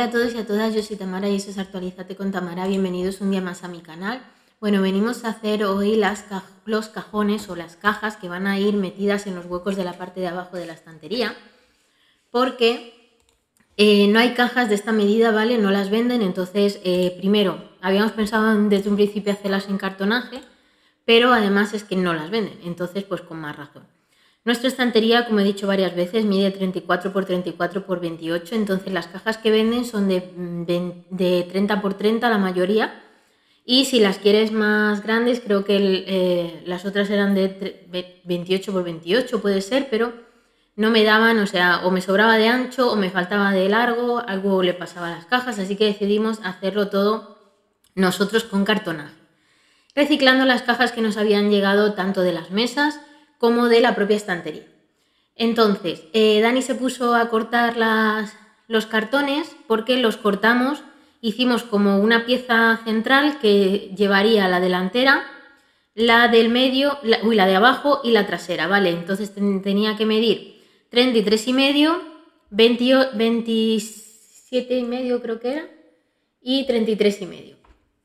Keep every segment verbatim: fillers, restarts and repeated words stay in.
a todos y a todas, yo soy Tamara y eso es Actualízate con Tamara. Bienvenidos un día más a mi canal. Bueno, venimos a hacer hoy las ca los cajones o las cajas que van a ir metidas en los huecos de la parte de abajo de la estantería, porque eh, no hay cajas de esta medida, ¿vale? No las venden, entonces eh, primero habíamos pensado en, desde un principio hacerlas en cartonaje, pero además es que no las venden, entonces pues con más razón. Nuestra estantería, como he dicho varias veces, mide treinta y cuatro por treinta y cuatro por veintiocho, entonces las cajas que venden son de, de treinta por treinta la mayoría, y si las quieres más grandes, creo que el, eh, las otras eran de veintiocho por veintiocho, puede ser, pero no me daban, o sea, o me sobraba de ancho o me faltaba de largo, algo le pasaba a las cajas, así que decidimos hacerlo todo nosotros con cartonaje, reciclando las cajas que nos habían llegado tanto de las mesas como de la propia estantería. Entonces, eh, Dani se puso a cortar las, los cartones porque los cortamos, hicimos como una pieza central que llevaría la delantera, la del medio, la, uy, la de abajo y la trasera, ¿vale? Entonces ten, tenía que medir treinta y tres y medio, veintisiete y medio creo que era, y treinta y tres y medio.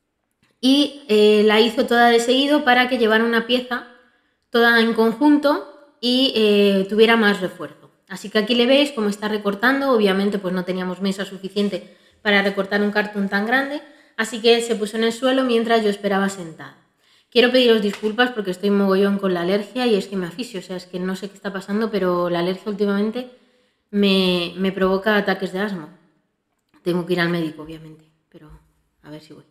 Y eh, la hizo toda de seguido para que llevara una pieza toda en conjunto y eh, tuviera más refuerzo. Así que aquí le veis cómo está recortando. Obviamente pues no teníamos mesa suficiente para recortar un cartón tan grande, así que se puso en el suelo mientras yo esperaba sentada. Quiero pediros disculpas porque estoy mogollón con la alergia y es que me asfixio, o sea, es que no sé qué está pasando, pero la alergia últimamente me, me provoca ataques de asma. Tengo que ir al médico, obviamente, pero a ver si voy.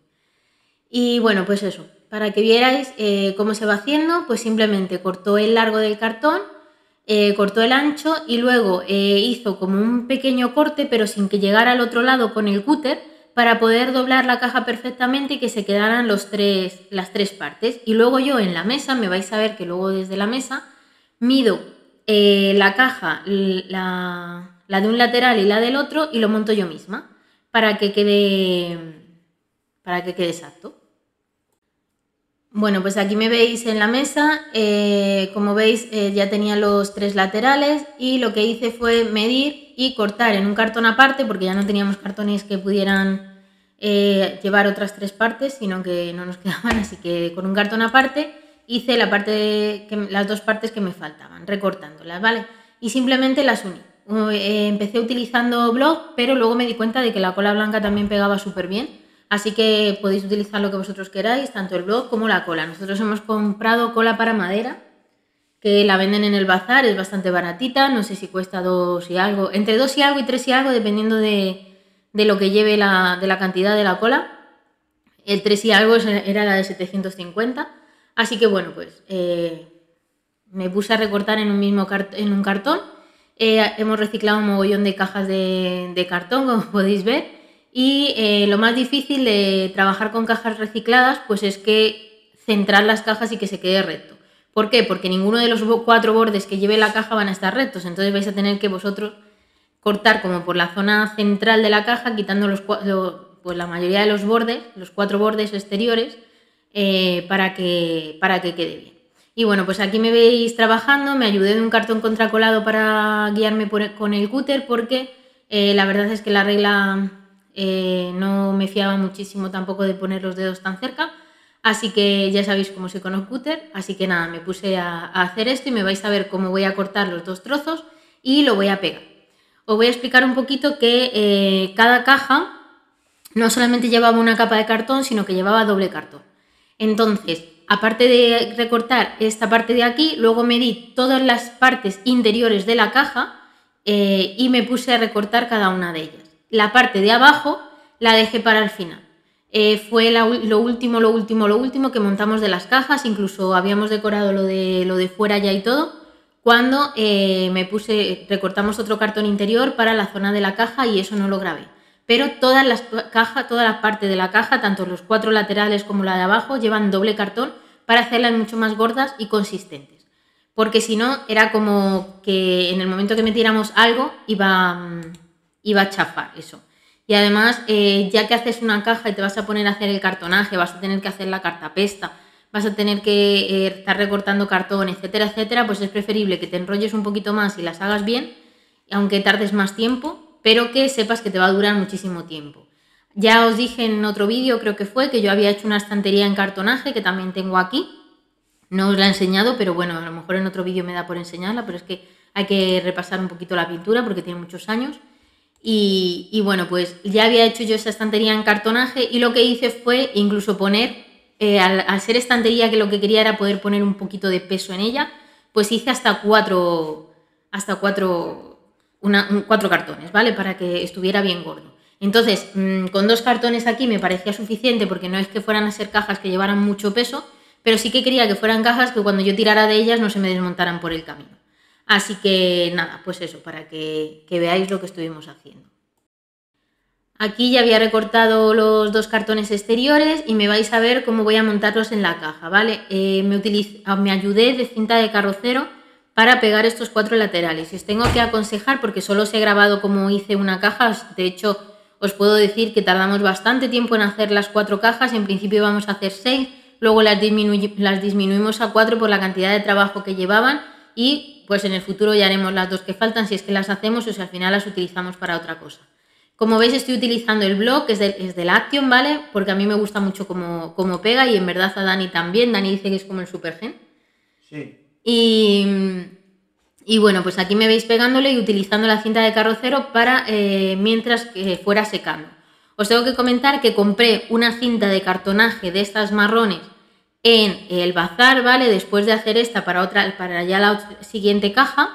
Y bueno, pues eso, para que vierais eh, cómo se va haciendo, pues simplemente cortó el largo del cartón, eh, cortó el ancho y luego eh, hizo como un pequeño corte, pero sin que llegara al otro lado con el cúter, para poder doblar la caja perfectamente y que se quedaran los tres, las tres partes. Y luego yo en la mesa, me vais a ver que luego desde la mesa, mido eh, la caja, la, la de un lateral y la del otro, y lo monto yo misma, para que quede, para que quede exacto. Bueno, pues aquí me veis en la mesa, eh, como veis eh, ya tenía los tres laterales y lo que hice fue medir y cortar en un cartón aparte, porque ya no teníamos cartones que pudieran eh, llevar otras tres partes, sino que no nos quedaban, así que con un cartón aparte hice la parte de, que, las dos partes que me faltaban, recortándolas, ¿vale? Y simplemente las uní. Eh, empecé utilizando bloc, pero luego me di cuenta de que la cola blanca también pegaba súper bien. Así que podéis utilizar lo que vosotros queráis, tanto el bloc como la cola. Nosotros hemos comprado cola para madera, que la venden en el bazar, es bastante baratita, no sé si cuesta dos y algo, entre dos y algo y tres y algo, dependiendo de, de lo que lleve la, de la cantidad de la cola. El tres y algo era la de setecientos cincuenta, así que bueno, pues eh, me puse a recortar en un mismo cart en un cartón. Eh, hemos reciclado un mogollón de cajas de, de cartón, como podéis ver. Y eh, lo más difícil de trabajar con cajas recicladas pues es que centrar las cajas y que se quede recto. ¿Por qué? Porque ninguno de los cuatro bordes que lleve la caja van a estar rectos, entonces vais a tener que vosotros cortar como por la zona central de la caja, quitando los, pues la mayoría de los bordes, los cuatro bordes exteriores, eh, para, que, para que quede bien. Y bueno, pues aquí me veis trabajando, me ayudé de un cartón contracolado para guiarme por, con el cúter, porque eh, la verdad es que la regla... Eh, no me fiaba muchísimo tampoco de poner los dedos tan cerca, así que ya sabéis cómo soy con el cúter, así que nada, me puse a, a hacer esto y me vais a ver cómo voy a cortar los dos trozos y lo voy a pegar. Os voy a explicar un poquito que eh, cada caja no solamente llevaba una capa de cartón, sino que llevaba doble cartón. Entonces, aparte de recortar esta parte de aquí, luego medí todas las partes interiores de la caja eh, y me puse a recortar cada una de ellas. La parte de abajo la dejé para el final. Eh, fue la, lo último, lo último, lo último que montamos de las cajas, incluso habíamos decorado lo de, lo de fuera ya y todo, cuando eh, me puse, recortamos otro cartón interior para la zona de la caja y eso no lo grabé. Pero todas las cajas, toda la parte de la caja, tanto los cuatro laterales como la de abajo, llevan doble cartón para hacerlas mucho más gordas y consistentes. Porque si no, era como que en el momento que metiéramos algo iba... iba a chafar eso. Y además, eh, ya que haces una caja y te vas a poner a hacer el cartonaje, vas a tener que hacer la cartapesta, vas a tener que eh, estar recortando cartón, etcétera, etcétera, pues es preferible que te enrolles un poquito más y las hagas bien, aunque tardes más tiempo, pero que sepas que te va a durar muchísimo tiempo. Ya os dije en otro vídeo, creo que fue, que yo había hecho una estantería en cartonaje que también tengo aquí. No os la he enseñado, pero bueno, a lo mejor en otro vídeo me da por enseñarla, pero es que hay que repasar un poquito la pintura porque tiene muchos años. Y, y bueno, pues ya había hecho yo esa estantería en cartonaje y lo que hice fue incluso poner, eh, al, al ser estantería que lo que quería era poder poner un poquito de peso en ella, pues hice hasta cuatro, hasta cuatro, una, un, cuatro cartones, ¿vale? Para que estuviera bien gordo. Entonces, mmm, con dos cartones aquí me parecía suficiente porque no es que fueran a ser cajas que llevaran mucho peso, pero sí que quería que fueran cajas que cuando yo tirara de ellas no se me desmontaran por el camino. Así que nada, pues eso, para que, que veáis lo que estuvimos haciendo. Aquí ya había recortado los dos cartones exteriores y me vais a ver cómo voy a montarlos en la caja, ¿vale? Eh, me, utiliz- me ayudé de cinta de carrocero para pegar estos cuatro laterales. Y os tengo que aconsejar, porque solo os he grabado cómo hice una caja, de hecho os puedo decir que tardamos bastante tiempo en hacer las cuatro cajas, en principio íbamos a hacer seis, luego las, disminu- las disminuimos a cuatro por la cantidad de trabajo que llevaban y pues en el futuro ya haremos las dos que faltan si es que las hacemos o si al final las utilizamos para otra cosa. Como veis estoy utilizando el blog, que es, de, es del Action, ¿vale? Porque a mí me gusta mucho cómo, cómo pega y en verdad a Dani también. Dani dice que es como el Supergen. Sí. Y, y bueno, pues aquí me veis pegándole y utilizando la cinta de carrocero para eh, mientras que fuera secando. Os tengo que comentar que compré una cinta de cartonaje de estas marrones en el bazar, ¿vale? Después de hacer esta para, otra, para ya la siguiente caja.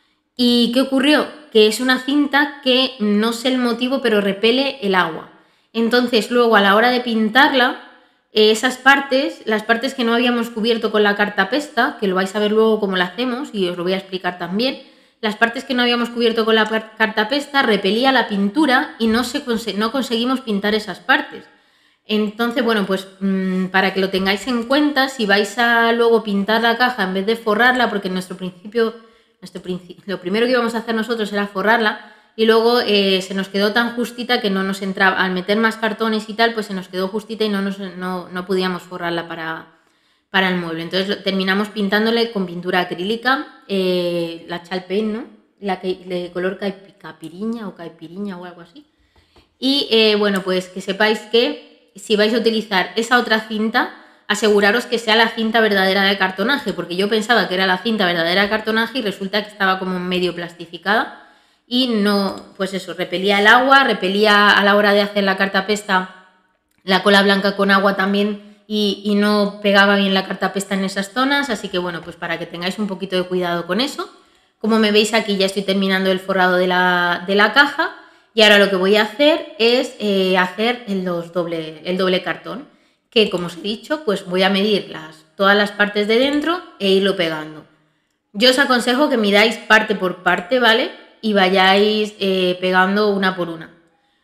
¿Y qué ocurrió? Que es una cinta que no sé el motivo, pero repele el agua. Entonces, luego a la hora de pintarla, esas partes, las partes que no habíamos cubierto con la cartapesta, que lo vais a ver luego cómo la hacemos y os lo voy a explicar también, las partes que no habíamos cubierto con la cartapesta repelía la pintura y no, se cons- no conseguimos pintar esas partes. Entonces, bueno, pues mmm, para que lo tengáis en cuenta, si vais a luego pintar la caja en vez de forrarla, porque en nuestro principio, nuestro principio lo primero que íbamos a hacer nosotros era forrarla y luego eh, se nos quedó tan justita que no nos entraba, al meter más cartones y tal, pues se nos quedó justita y no, nos, no, no podíamos forrarla para, para el mueble. Entonces lo, terminamos pintándole con pintura acrílica, eh, la Chalpain, ¿no? La que, de color caipiriña o caipiriña o algo así. Y eh, bueno, pues que sepáis que si vais a utilizar esa otra cinta, aseguraros que sea la cinta verdadera de cartonaje, porque yo pensaba que era la cinta verdadera de cartonaje y resulta que estaba como medio plastificada y no, pues eso, repelía el agua, repelía a la hora de hacer la cartapesta la cola blanca con agua también y, y no pegaba bien la cartapesta en esas zonas, así que bueno, pues para que tengáis un poquito de cuidado con eso. Como me veis aquí ya estoy terminando el forrado de la, de la caja. Y ahora lo que voy a hacer es eh, hacer el, los doble, el doble cartón, que como os he dicho, pues voy a medir las, todas las partes de dentro e irlo pegando. Yo os aconsejo que midáis parte por parte, ¿vale? Y vayáis eh, pegando una por una.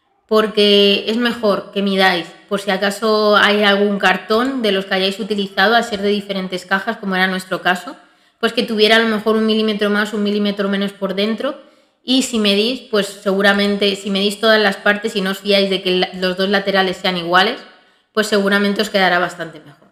Porque es mejor que midáis, por si acaso hay algún cartón de los que hayáis utilizado, a ser de diferentes cajas, como era nuestro caso, pues que tuviera a lo mejor un milímetro más, un milímetro menos por dentro. Y si medís, pues seguramente, si medís todas las partes y no os fiáis de que los dos laterales sean iguales, pues seguramente os quedará bastante mejor.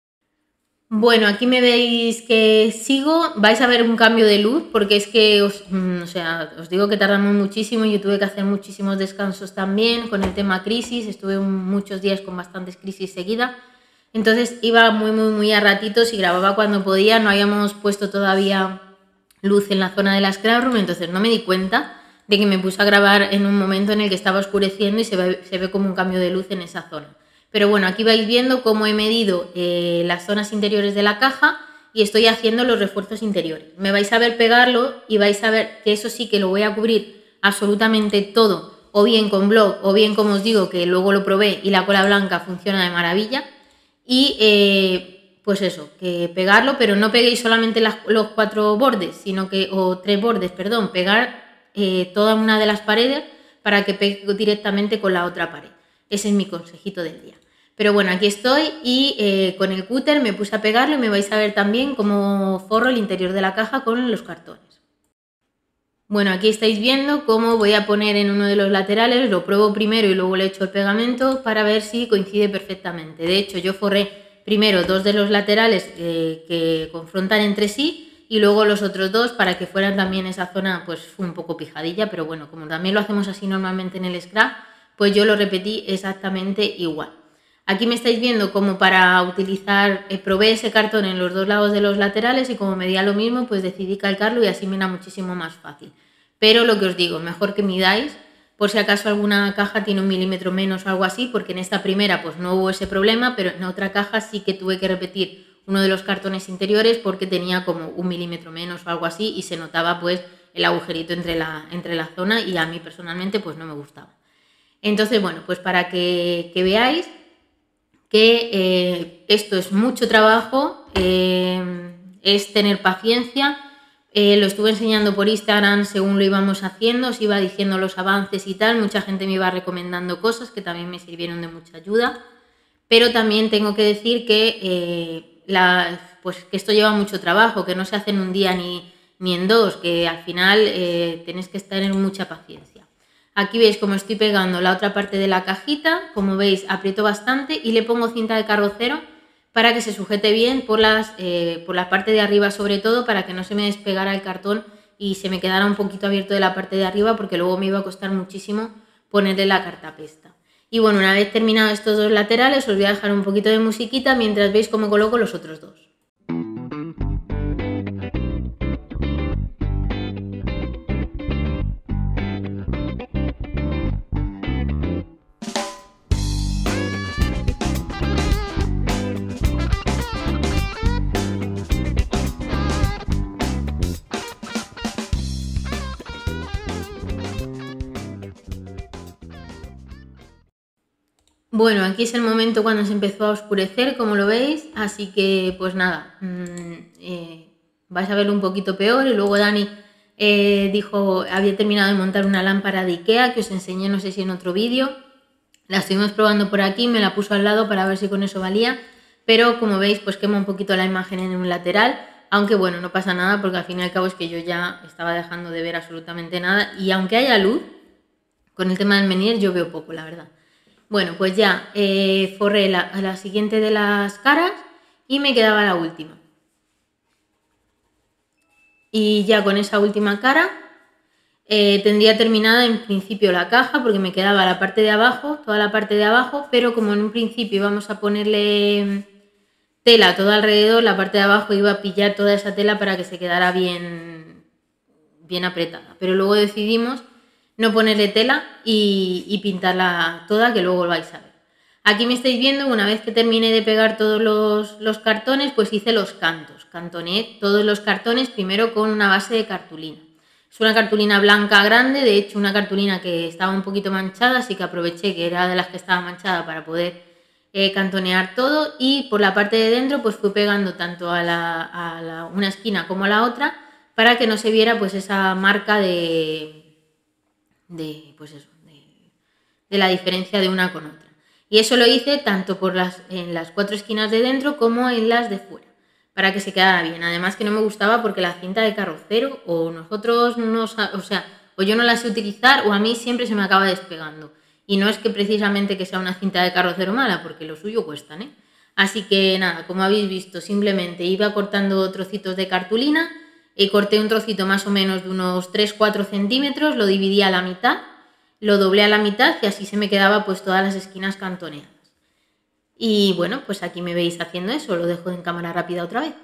Bueno, aquí me veis que sigo, vais a ver un cambio de luz, porque es que os, o sea, os digo que tardamos muchísimo, yo tuve que hacer muchísimos descansos también con el tema crisis, estuve muchos días con bastantes crisis seguidas, entonces iba muy, muy, muy a ratitos y grababa cuando podía, no habíamos puesto todavía luz en la zona de la scrap room, entonces no me di cuenta de que me puse a grabar en un momento en el que estaba oscureciendo y se ve, se ve como un cambio de luz en esa zona. Pero bueno, aquí vais viendo cómo he medido eh, las zonas interiores de la caja y estoy haciendo los refuerzos interiores. Me vais a ver pegarlo y vais a ver que eso sí que lo voy a cubrir absolutamente todo, o bien con block, o bien como os digo, que luego lo probé y la cola blanca funciona de maravilla. Y eh, pues eso, que pegarlo, pero no peguéis solamente las, los cuatro bordes, sino que, o tres bordes, perdón, pegar eh, toda una de las paredes para que pegue directamente con la otra pared. Ese es mi consejito del día. Pero bueno, aquí estoy y eh, con el cúter me puse a pegarlo y me vais a ver también cómo forro el interior de la caja con los cartones. Bueno, aquí estáis viendo cómo voy a poner en uno de los laterales, lo pruebo primero y luego le echo el pegamento para ver si coincide perfectamente. De hecho, yo forré primero dos de los laterales eh, que confrontan entre sí y luego los otros dos para que fueran también esa zona pues un poco pijadilla, pero bueno, como también lo hacemos así normalmente en el scrap, pues yo lo repetí exactamente igual. Aquí me estáis viendo como para utilizar, eh, probé ese cartón en los dos lados de los laterales y como medía lo mismo, pues decidí calcarlo y así me era muchísimo más fácil. Pero lo que os digo, mejor que midáis, por si acaso alguna caja tiene un milímetro menos o algo así, porque en esta primera pues no hubo ese problema, pero en otra caja sí que tuve que repetir uno de los cartones interiores porque tenía como un milímetro menos o algo así y se notaba pues el agujerito entre la, entre la zona y a mí personalmente pues no me gustaba. Entonces, bueno, pues para que, que veáis que eh, esto es mucho trabajo, eh, es tener paciencia. Eh, lo estuve enseñando por Instagram según lo íbamos haciendo, os iba diciendo los avances y tal, mucha gente me iba recomendando cosas que también me sirvieron de mucha ayuda, pero también tengo que decir que, eh, la, pues, que esto lleva mucho trabajo, que no se hace en un día ni, ni en dos, que al final eh, tenéis que tener mucha paciencia. Aquí veis cómo estoy pegando la otra parte de la cajita, como veis aprieto bastante y le pongo cinta de carrocero para que se sujete bien por, las, eh, por la parte de arriba sobre todo, para que no se me despegara el cartón y se me quedara un poquito abierto de la parte de arriba, porque luego me iba a costar muchísimo ponerle la cartapesta. Y bueno, una vez terminado estos dos laterales os voy a dejar un poquito de musiquita mientras veis cómo coloco los otros dos. Bueno, aquí es el momento cuando se empezó a oscurecer, como lo veis, así que pues nada, mmm, eh, vais a verlo un poquito peor. Y luego Dani eh, dijo, había terminado de montar una lámpara de Ikea que os enseñé, no sé si en otro vídeo, la estuvimos probando por aquí, me la puso al lado para ver si con eso valía, pero como veis pues quema un poquito la imagen en un lateral, aunque bueno, no pasa nada porque al fin y al cabo es que yo ya estaba dejando de ver absolutamente nada y aunque haya luz, con el tema del menir yo veo poco, la verdad. Bueno, pues ya eh, forré la, la siguiente de las caras y me quedaba la última. Y ya con esa última cara eh, tendría terminada en principio la caja, porque me quedaba la parte de abajo, toda la parte de abajo, pero como en un principio íbamos a ponerle tela todo alrededor, la parte de abajo iba a pillar toda esa tela para que se quedara bien, bien apretada. Pero luego decidimos no ponerle tela y, y pintarla toda, que luego lo vais a ver. Aquí me estáis viendo, una vez que terminé de pegar todos los, los cartones, pues hice los cantos. Cantoné todos los cartones primero con una base de cartulina. Es una cartulina blanca grande, de hecho una cartulina que estaba un poquito manchada, así que aproveché que era de las que estaba manchada para poder eh, cantonear todo. Y por la parte de dentro pues fui pegando tanto a, la, a la, una esquina como a la otra, para que no se viera pues esa marca de... De, pues eso, de, de la diferencia de una con otra. Y eso lo hice tanto por las, en las cuatro esquinas de dentro como en las de fuera, para que se quedara bien. Además que no me gustaba porque la cinta de carrocero o nosotros no, o sea, o yo no la sé utilizar o a mí siempre se me acaba despegando. Y no es que precisamente que sea una cinta de carrocero mala, porque lo suyo cuestan, ¿eh? Así que nada, como habéis visto, simplemente iba cortando trocitos de cartulina. Y corté un trocito más o menos de unos tres a cuatro centímetros, lo dividí a la mitad, lo doblé a la mitad y así se me quedaba pues todas las esquinas cantoneadas. Y bueno, pues aquí me veis haciendo eso, lo dejo en cámara rápida otra vez.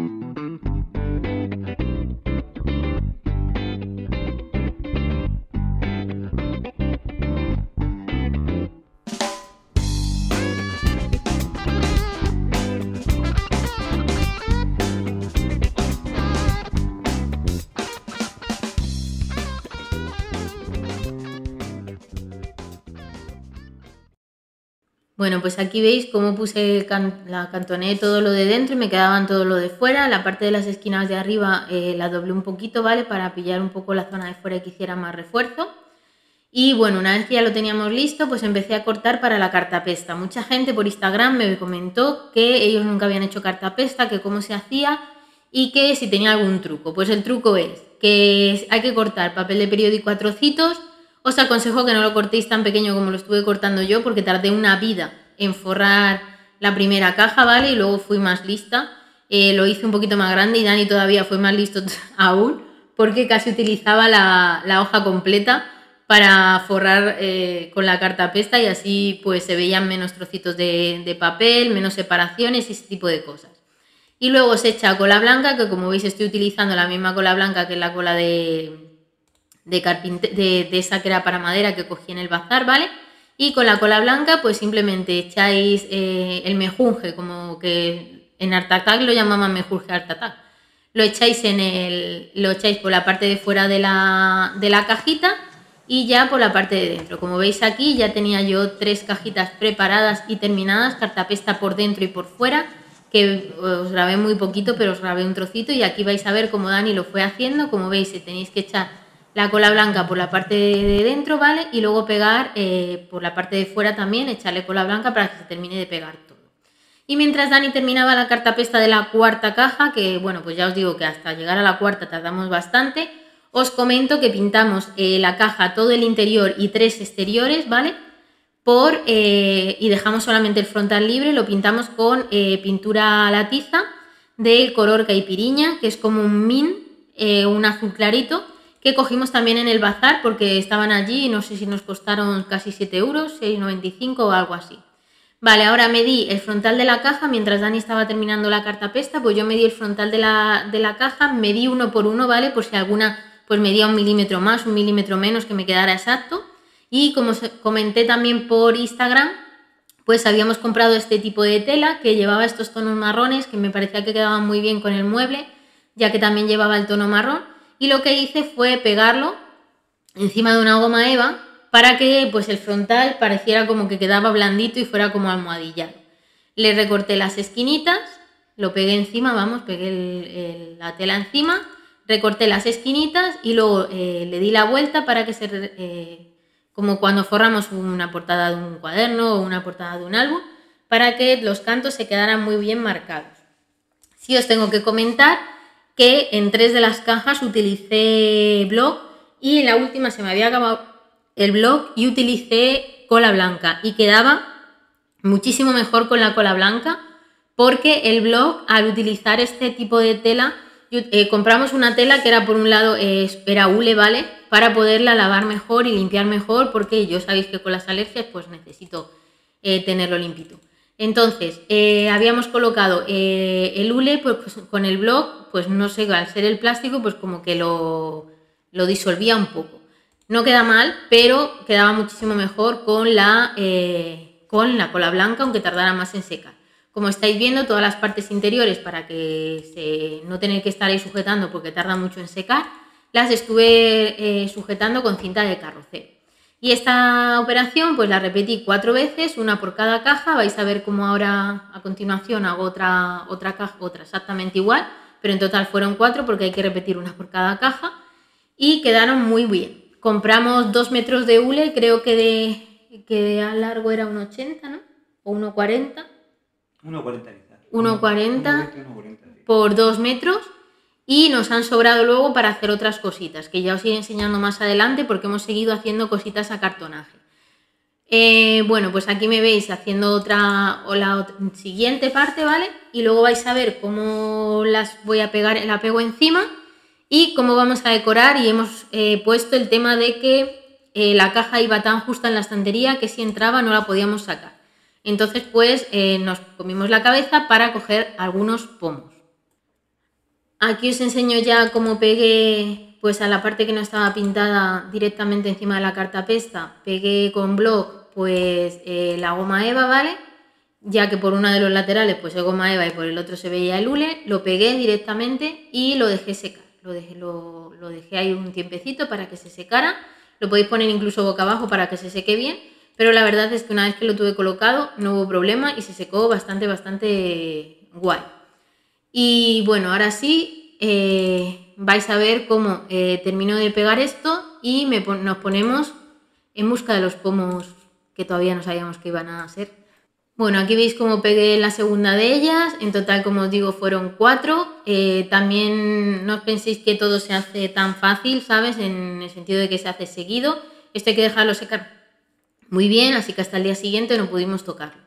Bueno, pues aquí veis cómo puse el can la cantoné todo lo de dentro y me quedaban todo lo de fuera. La parte de las esquinas de arriba eh, la doblé un poquito, ¿vale? Para pillar un poco la zona de fuera y que hiciera más refuerzo. Y bueno, una vez que ya lo teníamos listo, pues empecé a cortar para la cartapesta. Mucha gente por Instagram me comentó que ellos nunca habían hecho cartapesta, que cómo se hacía y que si tenía algún truco. Pues el truco es que hay que cortar papel de periódico a trocitos. Os aconsejo que no lo cortéis tan pequeño como lo estuve cortando yo, porque tardé una vida en forrar la primera caja, ¿vale? Y luego fui más lista. eh, lo hice un poquito más grande y Dani todavía fue más listo aún, porque casi utilizaba la, la hoja completa para forrar eh, con la cartapesta y así pues se veían menos trocitos de, de papel, menos separaciones y ese tipo de cosas. Y luego se echa cola blanca, que como veis estoy utilizando la misma cola blanca que la cola de, de, carpinte, de, de esa que era para madera que cogí en el bazar, ¿vale? Y con la cola blanca pues simplemente echáis eh, el mejunje, como que en Art Attack lo llamaban mejunje Art Attack. Lo echáis, en el, lo echáis por la parte de fuera de la, de la cajita y ya por la parte de dentro. Como veis aquí ya tenía yo tres cajitas preparadas y terminadas, cartapesta por dentro y por fuera, que os grabé muy poquito, pero os grabé un trocito y aquí vais a ver cómo Dani lo fue haciendo. Como veis, tenéis que echar la cola blanca por la parte de dentro, ¿vale? Y luego pegar eh, por la parte de fuera también, echarle cola blanca para que se termine de pegar todo. Y mientras Dani terminaba la cartapesta de la cuarta caja, que bueno, pues ya os digo que hasta llegar a la cuarta tardamos bastante, os comento que pintamos eh, la caja, todo el interior y tres exteriores, ¿vale? Por, eh, y dejamos solamente el frontal libre, lo pintamos con eh, pintura a la tiza del color caipiriña, que es como un mint, eh, un azul clarito, que cogimos también en el bazar porque estaban allí y no sé si nos costaron casi siete euros, seis noventa y cinco o algo así. Vale, ahora medí el frontal de la caja, mientras Dani estaba terminando la cartapesta, pues yo medí el frontal de la, de la caja, medí uno por uno, ¿vale? Por si alguna pues medía un milímetro más, un milímetro menos, que me quedara exacto. Y como os comenté también por Instagram, pues habíamos comprado este tipo de tela que llevaba estos tonos marrones, que me parecía que quedaban muy bien con el mueble, ya que también llevaba el tono marrón. Y lo que hice fue pegarlo encima de una goma eva, para que pues el frontal pareciera como que quedaba blandito y fuera como almohadillado. Le recorté las esquinitas, lo pegué encima, vamos, pegué el, el, la tela encima, recorté las esquinitas y luego eh, le di la vuelta para que se... Eh, como cuando forramos una portada de un cuaderno o una portada de un álbum, para que los cantos se quedaran muy bien marcados. Sí os tengo que comentar que en tres de las cajas utilicé bloc y en la última se me había acabado el bloc y utilicé cola blanca y quedaba muchísimo mejor con la cola blanca, porque el bloc, al utilizar este tipo de tela, eh, compramos una tela que era por un lado eh, era hule, ¿vale? Para poderla lavar mejor y limpiar mejor, porque yo sabéis que con las alergias pues necesito eh, tenerlo limpito. Entonces, eh, habíamos colocado eh, el hule pues, pues, con el bloc, pues no sé, al ser el plástico pues como que lo, lo disolvía un poco. No queda mal, pero quedaba muchísimo mejor con la, eh, con la cola blanca, aunque tardara más en secar. Como estáis viendo, todas las partes interiores, para que se, no tener que estar ahí sujetando porque tarda mucho en secar, las estuve eh, sujetando con cinta de carrocero. Y esta operación pues la repetí cuatro veces, una por cada caja. Vais a ver cómo ahora a continuación hago otra, otra caja, otra exactamente igual, pero en total fueron cuatro porque hay que repetir una por cada caja y quedaron muy bien. Compramos dos metros de hule, creo que de, que de a largo era un ochenta, ¿no? O uno cuarenta. uno cuarenta quizás. uno cuarenta por dos metros. Y nos han sobrado luego para hacer otras cositas, que ya os iré enseñando más adelante porque hemos seguido haciendo cositas a cartonaje. Eh, bueno, pues aquí me veis haciendo otra, o la otra, siguiente parte, ¿vale? Y luego vais a ver cómo las voy a pegar, la pego encima y cómo vamos a decorar. Y hemos eh, puesto el tema de que eh, la caja iba tan justa en la estantería que si entraba no la podíamos sacar. Entonces pues eh, nos comimos la cabeza para coger algunos pomos. Aquí os enseño ya cómo pegué pues a la parte que no estaba pintada directamente encima de la cartapesta. Pegué con bloc pues eh, la goma eva, ¿vale? Ya que por uno de los laterales pues es goma eva y por el otro se veía el hule. Lo pegué directamente y lo dejé secar. Lo dejé, lo, lo dejé ahí un tiempecito para que se secara. Lo podéis poner incluso boca abajo para que se seque bien. Pero la verdad es que una vez que lo tuve colocado no hubo problema y se secó bastante, bastante guay. Y bueno, ahora sí, eh, vais a ver cómo eh, termino de pegar esto y me pon nos ponemos en busca de los pomos que todavía no sabíamos que iban a ser. Bueno, aquí veis cómo pegué la segunda de ellas. En total, como os digo, fueron cuatro. Eh, también no os penséis que todo se hace tan fácil, ¿sabes? En el sentido de que se hace seguido. Esto hay que dejarlo secar muy bien, así que hasta el día siguiente no pudimos tocarlo.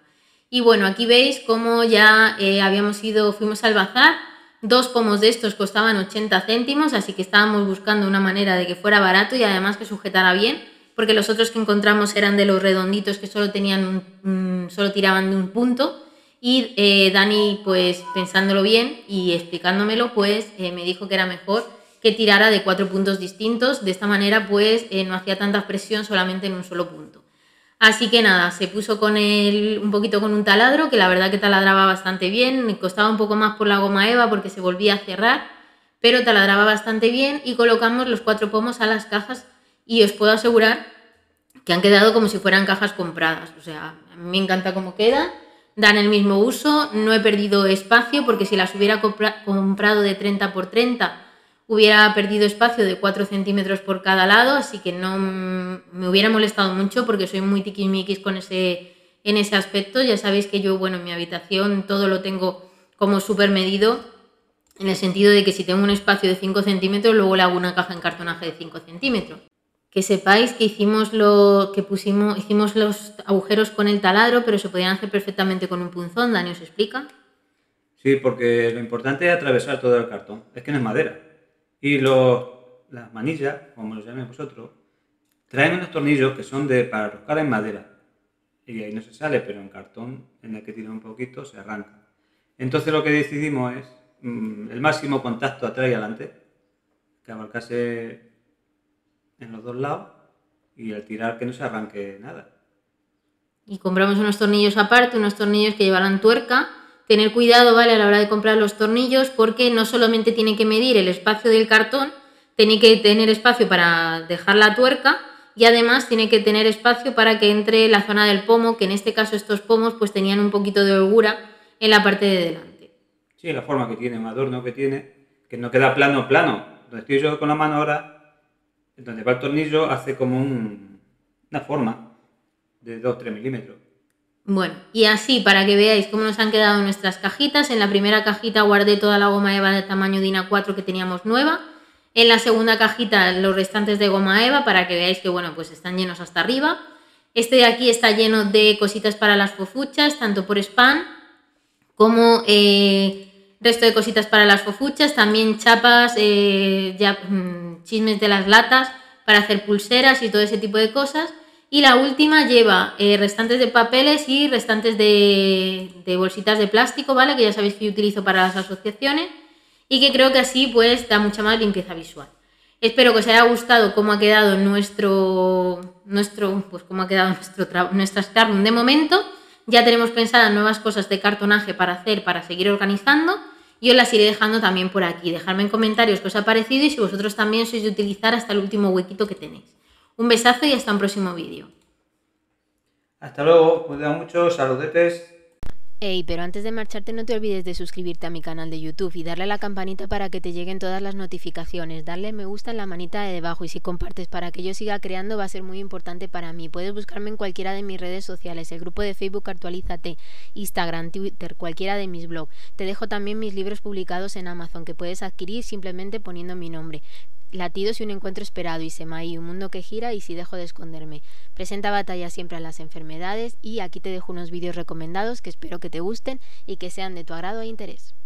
Y bueno, aquí veis cómo ya eh, habíamos ido, fuimos al bazar, dos pomos de estos costaban ochenta céntimos, así que estábamos buscando una manera de que fuera barato y además que sujetara bien, porque los otros que encontramos eran de los redonditos que solo tenían un, un, solo tiraban de un punto. Y eh, Dani, pues pensándolo bien y explicándomelo, pues eh, me dijo que era mejor que tirara de cuatro puntos distintos. De esta manera, pues eh, no hacía tanta presión solamente en un solo punto. Así que nada, se puso con el, un poquito con un taladro, que la verdad que taladraba bastante bien. Me costaba un poco más por la goma eva porque se volvía a cerrar, pero taladraba bastante bien y colocamos los cuatro pomos a las cajas y os puedo asegurar que han quedado como si fueran cajas compradas. O sea, a mí me encanta cómo quedan. Dan el mismo uso, no he perdido espacio porque si las hubiera comprado de treinta por treinta hubiera perdido espacio de cuatro centímetros por cada lado, así que no me hubiera molestado mucho porque soy muy tiquismiquis con ese, en ese aspecto. Ya sabéis que yo, bueno, en mi habitación todo lo tengo como súper medido, en el sentido de que si tengo un espacio de cinco centímetros, luego le hago una caja en cartonaje de cinco centímetros. Que sepáis que hicimos lo que pusimos, hicimos los agujeros con el taladro, pero se podían hacer perfectamente con un punzón. Dani, ¿os explica? Sí, porque lo importante es atravesar todo el cartón. Es que no es madera. Y los, las manillas, como los llaméis vosotros, traen unos tornillos que son de para roscar en madera. Y ahí no se sale, pero en cartón, en el que tira un poquito, se arranca. Entonces lo que decidimos es mmm, el máximo contacto atrás y adelante, que abarcase en los dos lados y al tirar que no se arranque nada. Y compramos unos tornillos aparte, unos tornillos que llevarán tuerca. Tener cuidado, ¿vale?, a la hora de comprar los tornillos, porque no solamente tiene que medir el espacio del cartón, tiene que tener espacio para dejar la tuerca y además tiene que tener espacio para que entre la zona del pomo, que en este caso estos pomos pues tenían un poquito de holgura en la parte de delante. Sí, la forma que tiene, un adorno que tiene, que no queda plano, plano. Donde estoy yo con la mano ahora, donde va el tornillo, hace como un, una forma de dos a tres milímetros. Bueno, y así para que veáis cómo nos han quedado nuestras cajitas. En la primera cajita guardé toda la goma eva de tamaño DIN A cuatro que teníamos nueva. En la segunda cajita los restantes de goma eva para que veáis que bueno, pues están llenos hasta arriba. Este de aquí está lleno de cositas para las fofuchas, tanto por spam como eh, resto de cositas para las fofuchas, también chapas, eh, ya, mmm, chismes de las latas para hacer pulseras y todo ese tipo de cosas. Y la última lleva eh, restantes de papeles y restantes de, de bolsitas de plástico, ¿vale? Que ya sabéis que yo utilizo para las asociaciones y que creo que así pues da mucha más limpieza visual. Espero que os haya gustado cómo ha quedado nuestro, nuestro pues cómo ha quedado nuestro nuestra Scrapbook de momento. Ya tenemos pensadas nuevas cosas de cartonaje para hacer, para seguir organizando. Y os las iré dejando también por aquí. Dejadme en comentarios qué os ha parecido y si vosotros también sois de utilizar hasta el último huequito que tenéis. Un besazo y hasta un próximo vídeo. Hasta luego, cuidado mucho, saludetes. Hey, pero antes de marcharte no te olvides de suscribirte a mi canal de YouTube y darle a la campanita para que te lleguen todas las notificaciones, darle me gusta en la manita de debajo y si compartes para que yo siga creando va a ser muy importante para mí. Puedes buscarme en cualquiera de mis redes sociales, el grupo de Facebook Actualízate, Instagram, Twitter, cualquiera de mis blogs. Te dejo también mis libros publicados en Amazon que puedes adquirir simplemente poniendo mi nombre. Latidos y un encuentro esperado, y Semaí, un mundo que gira y si dejo de esconderme. Presenta batalla siempre a las enfermedades y aquí te dejo unos vídeos recomendados que espero que te gusten y que sean de tu agrado e interés.